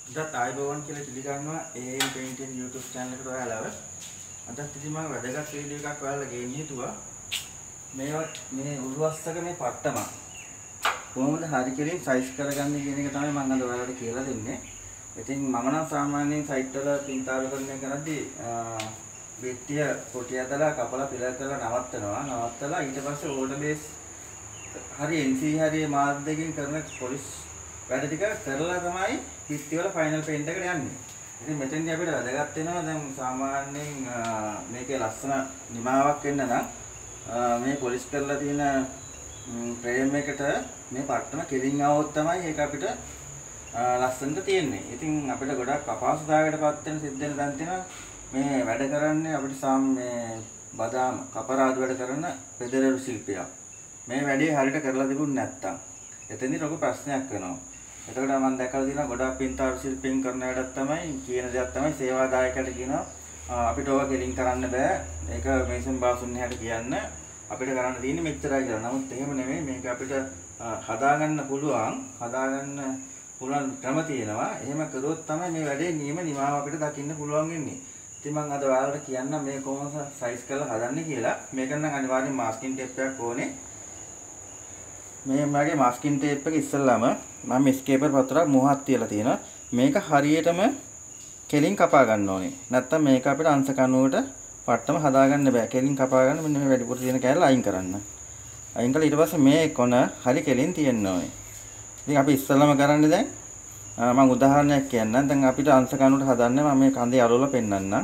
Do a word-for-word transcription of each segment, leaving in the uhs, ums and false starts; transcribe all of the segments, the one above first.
අදත් ආයිබෝවන් කියලා පිළිගන්නවා A M Painting YouTube channel එකට ඔයාලව. අදත් ඉතින් මම වැදගත් වීඩියෝ එකක් ඔයාලලා ගේන්න හිතුවා. මේ මේ උළුවස්සක මේ පට්ටම කොහොමද හරි කෙලින් සයිස් කරගන්නේ කියන එක තමයි මම අද ඔයාලට කියලා දෙන්නේ. ඉතින් මම නම් සාමාන්‍යයෙන් සයිට් වල පින්තාරුකරණය කරද්දී බෙට්ටිය පොටි ඇදලා කපලා පිළක් කරලා නවත්තනවා. නවත්තලා ඊට පස්සේ ඕඩර් බේස් හරි N C හරි මාර්ක් දෙකකින් කරන පොලිෂ් වැඩ ටික කරලා තමයි පිටි වල ෆයිනල් පේන්ට් එකට යන්නේ. ඉතින් මෙතෙන්දී අපිට වැදගත් වෙනවා දැන් සාමාන්‍යයෙන් මේකේ ලස්සන නිමාවක් එන්න නම් මේ පොලිෂ් කරලා තියෙන ෆ්‍රේම් එකට මේ පට්ටම කෙලින් આવොත් තමයි ඒක අපිට ලස්සනට තියෙන්නේ. ඉතින් අපිට ගොඩක් අපහසුතාවයකටපත් වෙන සිද්ධ වෙන දන් තියෙනවා. මේ වැඩ කරන්නේ අපිට සාම මේ බදාම කපරාදු වැඩ කරන පෙදරරු ශිල්පියා. මේ වැඩේ හරියට කරලා තිබුණ නැත්තම් එතෙන්දී ලොකු ප්‍රශ්නයක් වෙනවා. එතකොට මම දැකලා තියෙනවා ගොඩක් පින්තාරු ශිල්පීන් කරන වැඩක් තමයි කියන දෙයක් තමයි සේවාදායකයට කියනවා අපිට ඕක කෙලින් කරන්න බෑ. ඒක මේසන් බාසුන් හැට කියන්න අපිට කරන්න තියෙන්නේ මෙච්චරයි කියලා. නමුත් එහෙම නෙමෙයි මේක අපිට හදාගන්න පුළුවන්. හදාගන්න පුළුවන් ක්‍රම තියෙනවා. එහෙම කරොත් තමයි මේ වැඩේ නියම නිමාව අපිට දකින්න පුළුවන් වෙන්නේ. ඉතින් මම අද ඔයාලට කියන්නම් මේ කොහොමද සයිස් කරලා හදන්නේ කියලා. මේක නම් අනිවාර්යෙන් මාස්කින් ටේප් එකක් ඕනේ. මේ මගේ මාස්කින් ටේප් එක ඉස්සෙල්ලාම මම ස්කේපර් පතරක් මොහොත් තියලා තියෙනවා. මේක හරියටම කෙලින් කපා ගන්න ඕනේ. නැත්තම් මේක අපිට අංශ කණුවට පට්ටම හදා ගන්න බෑ. කෙලින් කපා ගන්න මෙන්න මේ වැඩිපුර තියෙන කෑල්ල අයින් කරන්න. අයින් කළා ඊට පස්සේ මේ කොන හරි කෙලින් තියෙන්න ඕනේ. ඉතින් අපි ඉස්සෙල්ලාම කරන්නේ දැන් මම උදාහරණයක් කියන්නම්. දැන් අපිට අංශ කණුවට හදන්න මම මේ කඳේ අරවලා පෙන්නන්නම්.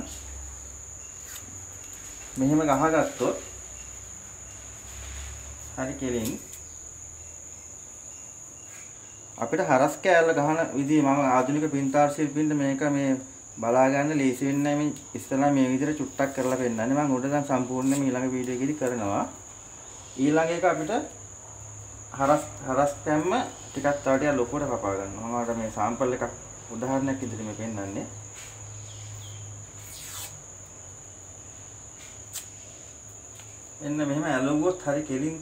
මෙහෙම ගහගත්තොත් හරි කෙලින් අපිට හරස් කෑල්ල ගහන විදිහ මම ආධුනික පින්තාර ශිල්පීන්ට මේක මේ බලා ගන්න ලේසි වෙන්නේ නැහැ. මේ ඉස්සලා මේ විදිහට චුට්ටක් කරලා පෙන්නන්නේ. මම උඩ දැන් සම්පූර්ණයෙන්ම ඊළඟ වීඩියෝ එකේදී කරනවා. ඊළඟ එක අපිට හරස් හරස් පැම්ම ටිකක් තව ටිකක් ලොකුවට කපා ගන්නවා. මම අර මේ සාම්පල් එකක් උදාහරණයක් විදිහට මේ පෙන්නන්නේ. එන්න මෙහෙම ඇලුවොත් හරි කෙලින්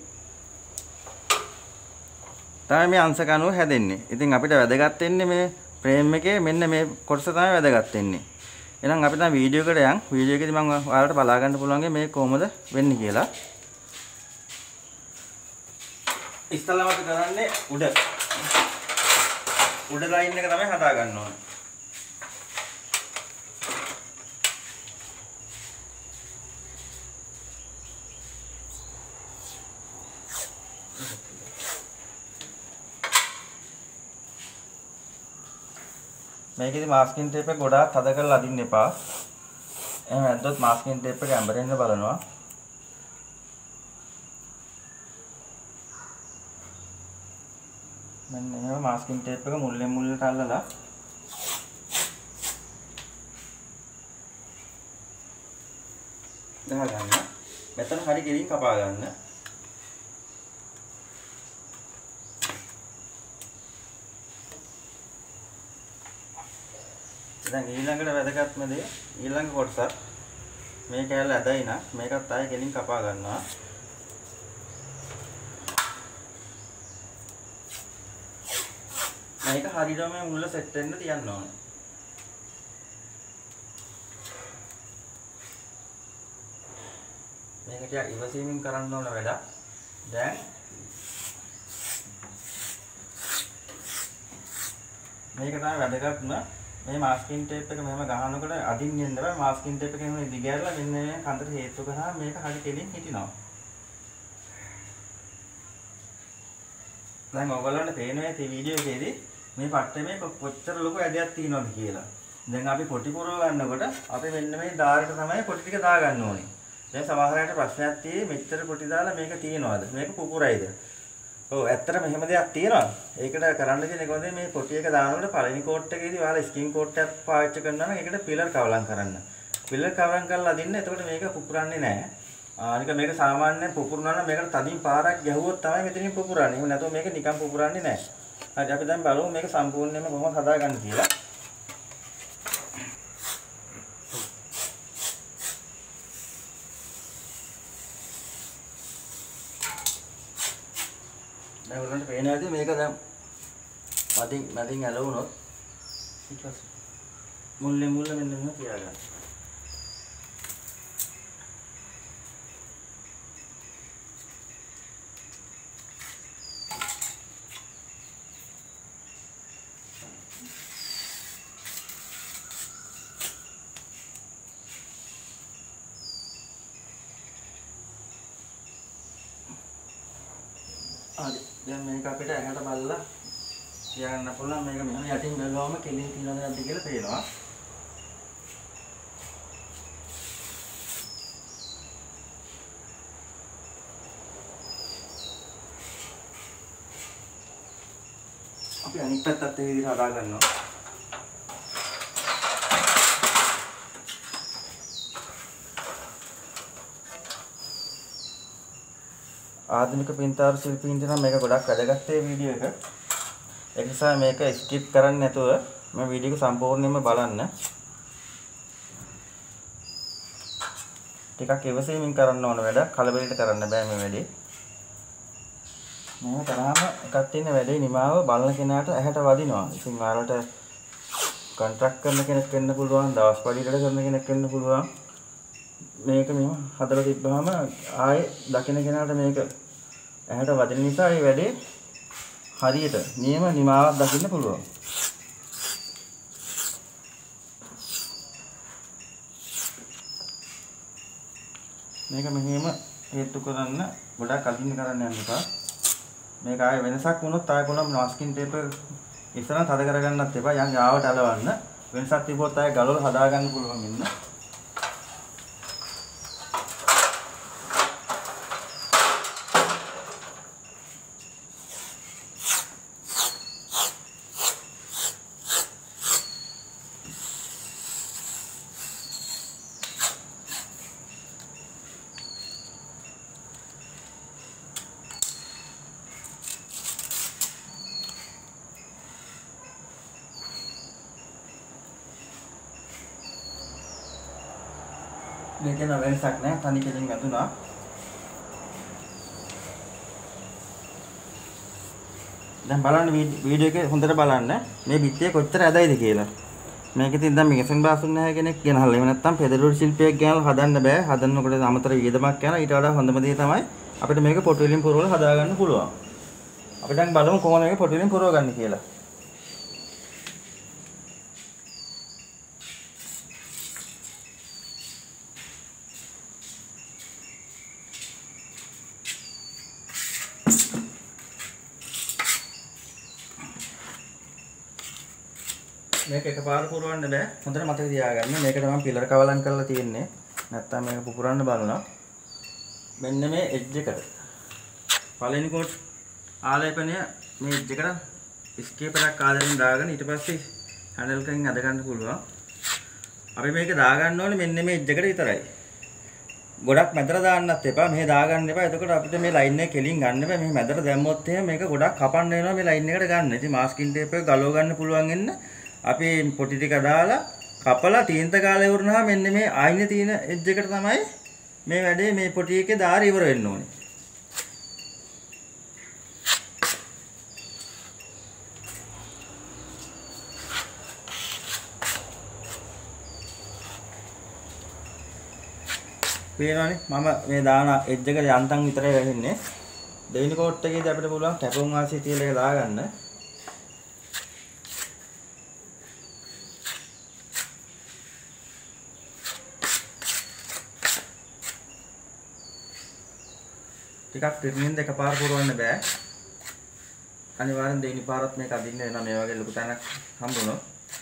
තමයි මේ අංශ කණුව හැදෙන්නේ. ඉතින් අපිට වැදගත් වෙන්නේ මේ ෆ්‍රේම් එකේ මෙන්න මේ කොටස තමයි වැදගත් වෙන්නේ. එහෙනම් අපි දැන් වීඩියෝ එකට යන්. වීඩියෝ එකේදී මම ඔයාලට බලා ගන්න පුළුවන් මේ කොහොමද වෙන්නේ කියලා. ඉස්සෙල්ලාම අපි කරන්නේ උඩ. උඩ ලයින් එක තමයි හදා ගන්න ඕනේ. මේකෙදි මාස්කින් ටේප් එක ගොඩාක් තද කරලා අදින්න එපා. එහෙම නැද්දොත් මාස්කින් ටේප් එක ඇඹරෙන්න බලනවා. මෙන්න එහෙම මාස්කින් ටේප් එක මුල්ලෙන් මුල්ලට අල්ලලා ගහගන්න. මෙතන හරි ගෙලින් කපා ගන්න. දැන් ඊළඟට වැදගත්ම දේ ඊළඟ කොටසත් මේ කෑල්ල ඇදයින මේකත් ආයෙ කෙලින් කපා ගන්නවා. මේක හරියටම මේ මුල සෙට් වෙන්න තියන්න ඕනේ. මේක ටික ඉවසීමෙන් කරන්න ඕන වැඩක්. දැන් මේක තමයි වැදගත්ම. මේ මාස්කින් ටේප් එක මෙහෙම ගහනකොට අදින්න යන්න බෑ. මාස්කින් ටේප් එක එහෙම දිගහැරලා මෙන්න මේ කන්දට හේතු කරාම මේක හරි කෙලින් හිටිනවා. දැන් ඔයගොල්ලන්ට පේනවා මේ වීඩියෝ එකේදී මේ පට්ටමේ කොච්චර ලොකු ඇදයක් තියෙනවද කියලා. දැන් අපි පොටි පුරව ගන්නකොට අපි මෙන්න මේ දාරට තමයි පොටි ටික දා ගන්න ඕනේ. දැන් සමහරවිට ප්‍රශ්නයක් තියෙයි මෙච්චර පොටි දාලා මේක තියෙනවද? මේක පුපුරයිද? ඔව් ඇත්තට මෙහෙම දෙයක් තියෙනවා. ඒකට කරන්න තියෙන්නේ කොහොමද මේ පොටි එක දානකොට පළවෙනි කෝට් එකේදී ඔයාලා ස්කින් කෝට් එකක් පාවිච්චි කරනවා නම් ඒකට පිලර් කවලම් කරන්න. පිලර් කවලම් කරලා අදින්න. එතකොට මේක පුපුරන්නේ නැහැ. අනික මේක සාමාන්‍යයෙන් පුපුරනවා නම් මේකට තදින් පාරක් ගැහුවොත් තමයි මෙතනින් පුපුරන්නේ. එහෙම නැතුව මේක නිකන් පුපුරන්නේ නැහැ. හරි අපි දැන් බලමු මේක සම්පූර්ණයෙන්ම කොහොමද හදාගන්නේ කියලා. දැන් ඔයාලට පේනවාද මේක දැන් මතින් මතින් ඇලවුනොත් ඊට පස්සේ මුල්ලේ මුල්ල මෙන්න මෙහෙම තියාගන්න. හරි දැන් මේක අපිට ඇඟට බලලා තියාගන්න පුළුවන්. මේක මෙහෙම යටින් බැලුවම කෙලින් තියනවද නැද්ද කියලා පේනවා. අපි අනිත් පැත්තත් ඒ විදිහට හදා ගන්නවා. ආධුනික පින්තාරු ශිල්පීන්ට නම් මේක ගොඩක් වැදගත් ඒ වීඩියෝ එක. ඒ නිසා මේක ස්කිප් කරන්නේ නැතුව මේ වීඩියෝ එක සම්පූර්ණයෙන්ම බලන්න. ටිකක් ඉවසීමෙන් කරන්න ඕන වැඩ. කලබලෙට කරන්න බෑ මේ වැඩේ. මම තරහම එකක් තියෙන වැඩේ නිමාව බලන කෙනාට ඇහැට වදිනවා. ඉතින් ඔයාලට කොන්ට්‍රැක්ට් කරන කෙනෙක් වෙන්න පුළුවන්, දවස් පඩියකට කරන කෙනෙක් වෙන්න පුළුවන්. මේක මෙහෙම හදලා තිබ්බහම ආයේ දකින්න කෙනාට මේක ඇහැට වදින නිසා මේ වැඩේ හරියට නියම නිමාවක් දකින්න පුළුවන්. මේක මෙහෙම හේතු කරන්න ගොඩක් අදින්න කරන්න යන්න එපා. මේක ආයේ වෙනසක් වුණොත් ආයේ කොහොම මාස්කින් ටේප් ඉස්සරහ තද කරගන්නත් එපා. යන් යාවට අලවන්න. වෙනසක් තිබ්බොත් ආයේ ගලවලා හදා ගන්න පුළුවන් ඉන්න. මේක නෑ වෙනසක් නෑ තනි කෙලින් වැදුනා. දැන් බලන්න වීඩියෝ එක හොඳට බලන්න මේ බිත්තිය කොච්චර ඇදයිද කියලා. මේක ඉතින් දැන් මේසන් බාසුන් නැහැ කෙනෙක් ගෙනහල්ලා. එහෙම නැත්නම් පෙදරූල් ශිල්පියෙක් ගෙනල්ලා හදන්න බෑ. හදන්නකොට අමතර වියදමක් යනවා. ඊට වඩා හොඳම දේ තමයි අපිට මේක පොටු වලින් පුරවලා හදා ගන්න පුළුවන්. අපි දැන් බලමු කොහොමද මේක පොටු වලින් පුරව ගන්න කියලා. මේක එකපාර පුරවන්න බෑ. හොඳට මතක තියාගන්න. මේකට මම පිලර් කවලම් කරලා තියෙන්නේ. නැත්තම් මේක පුපුරන්න බලනවා. මෙන්න මේ එජ් එකට. පළවෙනි කෝට් ආලේපනය මේ එජ් එකට ස්කේප් එකක් ආදරෙන් දාගෙන ඊට පස්සේ හැන්ඩල් එකකින් අද ගන්න පුළුවන්. අපි මේක දාගන්න ඕනේ මෙන්න මේ එජ් එකට විතරයි. ගොඩක් මැදට දාන්නත් එපා. මෙහෙ දාගන්න එපා. එතකොට අපිට මේ ලයින් එක කෙලින් ගන්න බෑ. මෙහෙ මැදට දැම්මොත් එහෙම මේක ගොඩක් කපන්න වෙනවා මේ ලයින් එකට ගන්න. ඉතින් මාස්කින් ටේප් එක ගලව ගන්න පුළුවන් වෙන්න අපි පොටි ටික දාලා කපලා තීන්ත කාලේ වුණාම මෙන්න මේ ආයිනේ තියෙන එජ් එකට තමයි මේ වැඩේ මේ පොටි එකේ දාර ඉවර වෙන්න ඕනේ. පේනවනේ මම මේ දාන එජ් එකට යන්තම් විතරයි වැහෙන්නේ. දෙවෙනි කෝට් එකේදී අපිට පුළුවන් කැපුම් වාසිය තියලා එක දාගන්න. ටිකක් ත්‍රිමින් දෙක පාර පුරවන්න බෑ. අනිවාර්යෙන් දෙවෙනි පාරත් මේක අදින්න වෙනවා මේ වගේ ලොකු තැනක් හම්බුනොත්.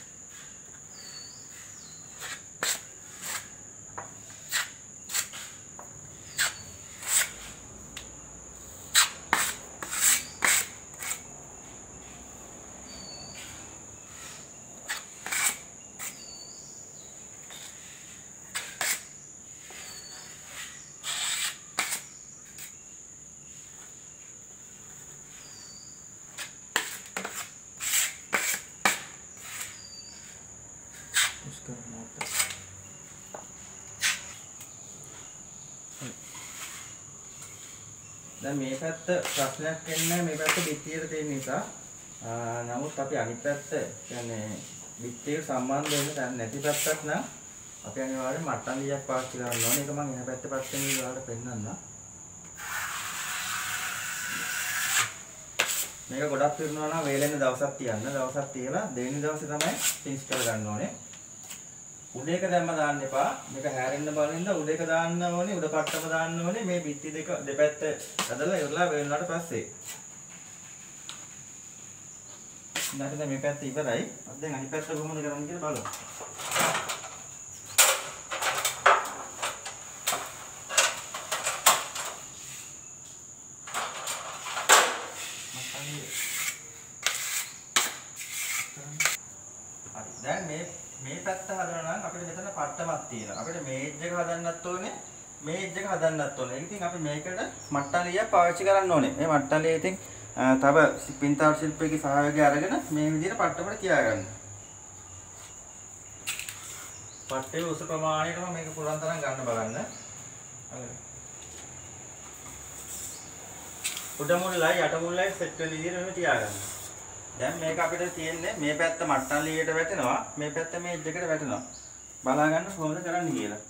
දැන් මේ පැත්ත ප්‍රශ්නයක් වෙන්නේ නැහැ මේ පැත්ත පිටියට තියෙන නිසා. නමුත් අපි අනිත් පැත්ත කියන්නේ බිත්තියට සම්බන්ධ වෙන්න නැති පැත්තක් නම් අපි අනිවාර්යෙන් මට්ටම් ලියක් පාවිච්චි කරන්න ඕනේ. ඒක මම එහා පැත්තේ පැත්තෙන් ඔයාලට පෙන්නන්නම්. මේක ගොඩක් පිරුණා නම් වේලෙන්න දවසක් තියන්න. දවසක් තියලා දෙවෙනි දවසේ තමයි ෆිනිෂ් කර ගන්න ඕනේ. උඩ එක දැම්ම දාන්න එපා. මේක හැරෙන්න බලනින්ද උඩ එක දාන්න ඕනේ. උඩ පට්ටම දාන්න ඕනේ. මේ බිත්ති දෙක දෙපැත්ත ඇදලා ඉවරලා වේලුණාට පස්සේ. ඊට දැන් මේ පැත්ත ඉවරයි. අපි දැන් අනිත් පැත්ත කොහොමද කරන්නේ කියලා බලමු. දැන් මේ මේ පැත්ත හදනවා නම් අපිට මෙතන පට්ටමක් තියෙනවා. අපිට මේජ් එක හදන්නත් ඕනේ, මේජ් එක හදන්නත් ඕනේ. ඉතින් අපි මේකට මට්ටලියක් පාවිච්චි කරන්න ඕනේ. මේ මට්ටලිය ඉතින් තව පින්තාර ශිල්පයේ සහයෝගය අරගෙන මේ විදිහට පට්ටමට තියාගන්න. පට්ටේ උස ප්‍රමාණයටම මේක පුරන් තරම් ගන්න බලන්න. උඩ මුල්ලයි යට මුල්ලයි සෙට් වෙන විදිහට මෙහෙම තියාගන්න. දැන් මේක අපිට තියෙන්නේ මේ පැත්ත මට්ටම් ලියට වැටෙනවා, මේ පැත්ත මේජ් එකට වැටෙනවා. බලා ගන්න කොහොමද කරන්නේ කියලා.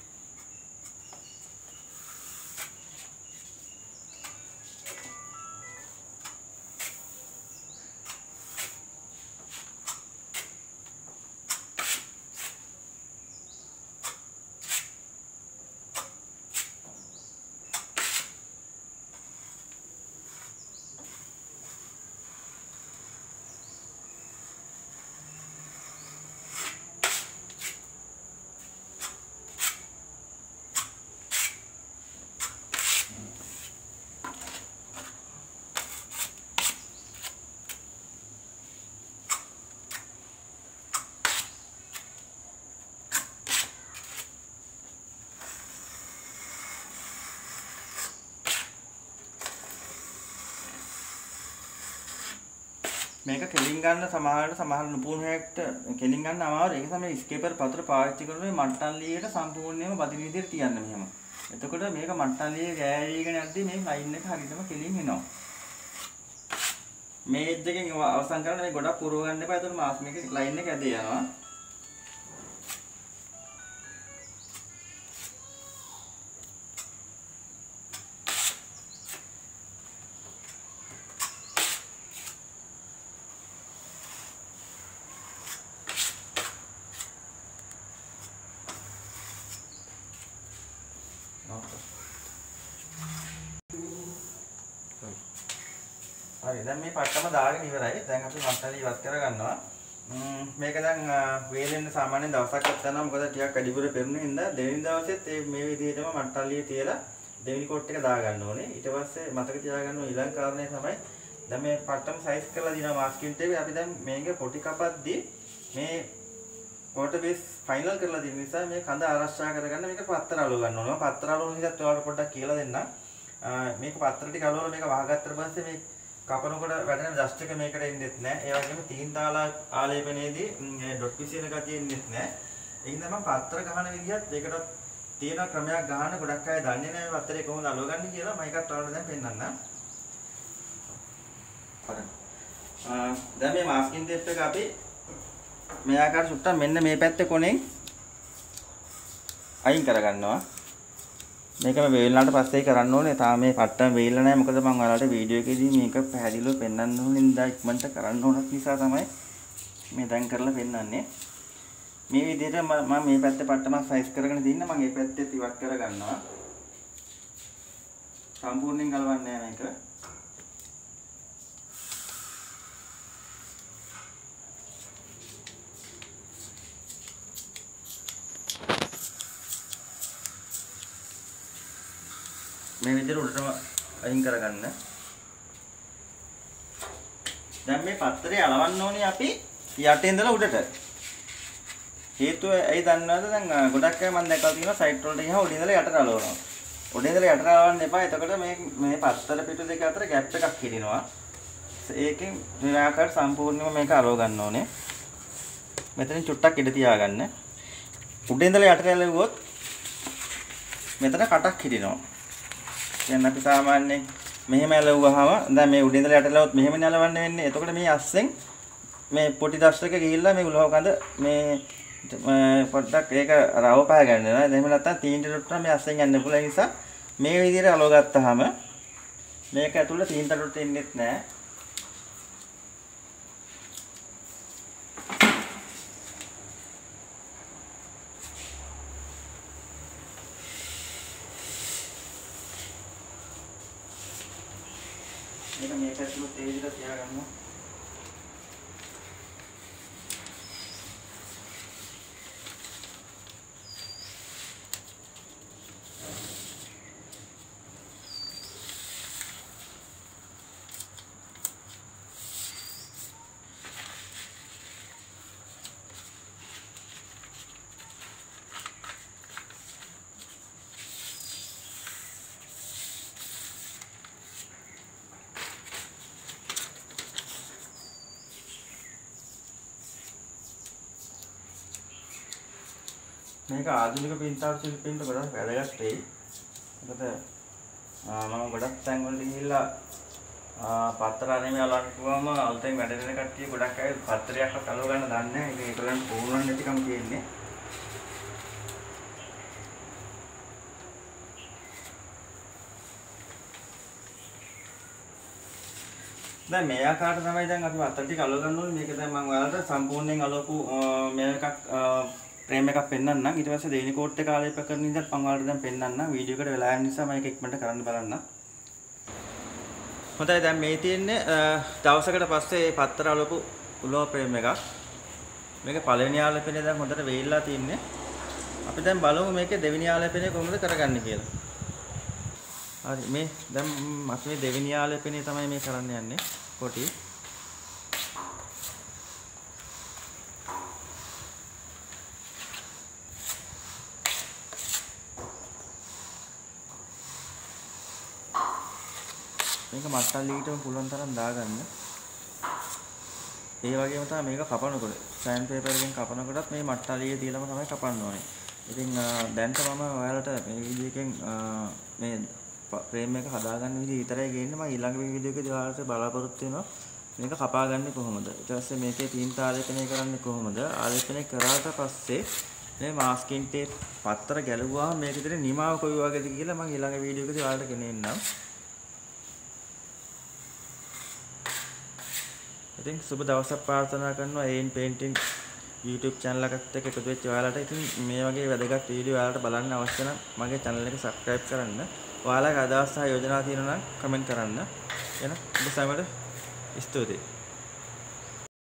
මේක කෙලින් ගන්න සමහරවිට සමහර නුපුණු හැක්ට කෙලින් ගන්න අමාරුයි. ඒක තමයි ස්කේපර් පතුර පාවිච්චි කරන මේ මට්ටම් ලියට සම්පූර්ණයෙන්ම බදින විදිහට තියන්න මෙහෙම. එතකොට මේක මට්ටම් ලියේ ගෑවිගෙන යද්දි මේ ලයින් එක හරියටම කෙලින් එනවා. මේජ් එකෙන් අවසන් කරන්න මේ ගොඩක් පුරව ගන්න එපා. එතකොට මාස් මේක ලයින් එක ඇදේ යනවා. හරි දැන් මේ පට්ටම දාගෙන ඉවරයි. දැන් අපි මට්ටලිය ඉවත් කරගන්නවා. මේක දැන් වේලෙන්න සාමාන්‍යයෙන් දවසක් ගන්නවා. මොකද ටිකක් අඩිපුර පෙරුණේ හින්දා දෙවෙනි දවසෙත් මේ විදිහටම මට්ටලිය තියලා දෙවෙනි කොට් එක දාගන්න ඕනේ. ඊට පස්සේ මතක තියාගන්න ඕන ඊළඟ කාරණේ තමයි දැන් මේ පට්ටම සයිස් කරලා දිනවා මාස්කින් ටේප්. අපි දැන් මේක පොටි කපද්දී මේ කොට බේස් ෆයිනල් කරලා දෙන නිසා මේ කඳ ආරක්ෂා කරගන්න මේක පත්තර අලව ගන්න ඕනේ. පත්තර අලවන නිසා ඔයාලට පොඩ්ඩක් කියලා දෙන්නම්. මේක පත්තර ටික අලවලා මේක වහගත්තට පස්සේ මේ කපනකොට වැටෙන ඩස්ට් එක මේකට එන්නේත් නැහැ. ඒ වගේම තීන් තාලා ආලේපනයේදී ඩොට් පිසින ගතිය එන්නේත් නැහැ. ඒ හින්දා මම පත්තර ගහන විදිහත් ඒකට තියෙන ක්‍රමයක් ගහන්න ගොඩක් අය දන්නේ නැහැ මේ පත්තරේ කොහොමද අලවගන්නේ කියලා. මම ඒකත් ඔයාලට දැන් පෙන්නන්නම්. හරි. දැන් මේ මාස්කින් ටේප් එක අපි මේ ආකාර සුට්ටක් මෙන්න මේ පැත්තේ කොනෙන් අයින් කරගන්නවා. මේකම වේලනාට පස්සේ කරන්න ඕනේ. තාම මේ පට්ටම වේලලා නැහැ. මොකද මම ඔයාලට වීඩියෝ එකේදී මේක පැහැදිලිව පෙන්වන්න ඕනේ ඉඳලා ඉක්මනට කරන්න ඕනත් නිසා තමයි මේ දැන් කරලා පෙන්වන්නේ. මේ විදිහට මම මේ පැත්තේ පට්ටම සයිස් කරගෙන දින්න මම මේ පැත්තේ ඉවත් කරගන්නවා. සම්පූර්ණයෙන් ගලවන්නේ නැහැ මේක. මේ විදිහට උඩටම අයින් කරගන්න. දැන් මේ පත්තරේ අලවන්න ඕනේ අපි යටේ ඉඳලා උඩට. හේතුව ඇයි දන්නවද? දැන් ගොඩක් අය මම දැකලා තියෙනවා සයිඩ් වලට ගියාම උඩින් ඉඳලා යටට අලවනවා. උඩින් ඉඳලා යටට අලවන්න එපා. එතකොට මේ මේ පත්තර පිටු දෙක අතර ગેප් එකක් හිටිනවා. ඒකෙන් මේ ආකාරයට සම්පූර්ණයෙන්ම මේක අලව ගන්න ඕනේ. මෙතනින් චුට්ටක් ඉඳ තියාගන්න. උඩින් ඉඳලා යටට ඇලවුවොත් මෙතන කටක් හිටිනවා. දැන් අපි සාමාන්‍යයෙන් මෙහෙම ඇලවුවාම දැන් මේ උඩින් ඉඳලා යට ඇලවුවොත් මෙහෙම නලවන්න වෙන්නේ. එතකොට මේ අස්සෙන් මේ පොටි දස්තක ගිහිල්ලා මේ උලව කඳ මේ පොඩ්ඩක් ඒක රව පහ ගන්න වෙනවා. එහෙම නැත්නම් තීන්ට ඩොට්ට මේ අස්සෙන් යන්න පුළුවන් නිසා මේ විදිහට අලව ගත්තාම මේක ඇතුළේ තීන්ට ඩොට්ට ඉන්නෙත් නැහැ. මේක මේක ඇතුළේ තේ විදිහට තියාගන්න. මේක ආධුනික පින්තාර ශිල්පීන්ට ගොඩක් වැදගත් වෙයි. මොකද මම ගොඩක් තැන් වලට ගිහිල්ලා පත්‍ර අනේමේ අලන්න ගිහුවම අලුතෙන් වැඩ කරන කට්ටිය ගොඩක් අය පත්‍රයක්වත් අලව ගන්න දන්නේ නැහැ. ඒක ඒගොල්ලන් පුරුණ නැතිකම කියන්නේ. දැන් මේ ආකාරයට තමයි දැන් අපි පත්‍ර ටික අලව ගන්න ඕනේ. මේක දැන් මම ඔයාලට සම්පූර්ණයෙන් අලවපු මේ එකක් ෆ්‍රේම් එකක් පෙන්නන්නම්. ඊට පස්සේ දෙවෙනි කෝට් එක ආලේප කරන ඉඳන් මම ඔයාලට දැන් පෙන්නන්නම්. වීඩියෝ එකට වෙලා යන නිසා මම ඒක ඉක්මනට කරන්න බලන්න. හොඳයි දැන් මේ තියෙන්නේ දවසකට පස්සේ මේ පත්‍ර අලවපු උලව ෆ්‍රේම් එකක්. මේක පළවෙනි ආලේපනේ දැන් හොඳට වේලිලා තින්නේ. අපි දැන් බලමු මේකේ දෙවෙනි ආලේපනේ කොහොමද කරගන්නේ කියලා. හරි මේ දැන් අපි මේ දෙවෙනි ආලේපනේ තමයි මේ කරන්න යන්නේ. කොටි මේක මට්ටල්ලීටම පුළුවන් තරම් දාගන්න. ඒ වගේම තමයි මේක කපනකොට සෑන් පේපර් එකෙන් කපනකොටත් මේ මට්ටල්ලියේ තියලාම තමයි කපන්න ඕනේ. ඉතින් දැන්ට මම ඔයාලට මේ වීඩියෝ එකෙන් මේ ෆ්‍රේම් එක හදාගන්න විදිහ විතරයි ගේන්නේ. මම ඊළඟ වීඩියෝ එකේදී ඔයාලට බලාපොරොත්තු වෙනවා මේක කපාගන්නේ කොහොමද. ඊට පස්සේ මේකේ තීන්ත ආලේපනය කරන්නේ කොහොමද. ආලේපනය කරාට පස්සේ මේ මාස්කින් ටේප් පත්‍ර ගැලුවාම මේක විතර නිමාව කොයි වගේද කියලා මම ඊළඟ වීඩියෝ එකේදී ඔයාලට ගෙනෙන්නම්. ඉතින් සුබ දවසක් ප්‍රාර්ථනා කරනවා ඒන් පේන්ටින් YouTube channel එකත් එක්ක එකතු වෙච්ච ඔයාලට. ඉතින් මේ වගේ වැදගත් වීඩියෝ ඔයාලට බලන්න අවශ්‍ය නම් මගේ channel එක subscribe කරන්න. ඔයාලගේ අදහස් සහ යෝජනා තියෙනවා නම් comment කරන්න. එහෙනම් ඔබ සැමට ස්තුතියි.